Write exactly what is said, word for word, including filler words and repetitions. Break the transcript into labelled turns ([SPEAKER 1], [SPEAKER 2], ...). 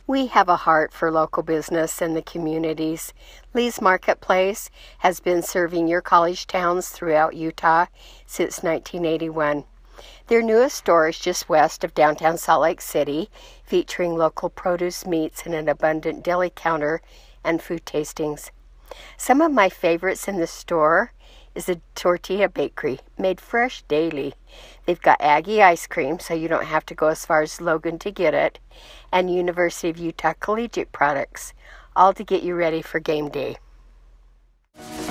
[SPEAKER 1] We have a heart for local business and the communities. Lee's Marketplace has been serving your college towns throughout Utah since nineteen eighty-one. Their newest store is just west of downtown Salt Lake City, featuring local produce, meats, and an abundant deli counter and food tastings. Some of my favorites in the store is the Tortilla Bakery, made fresh daily. They've got Aggie Ice Cream, so you don't have to go as far as Logan to get it, and University of Utah collegiate products, all to get you ready for game day.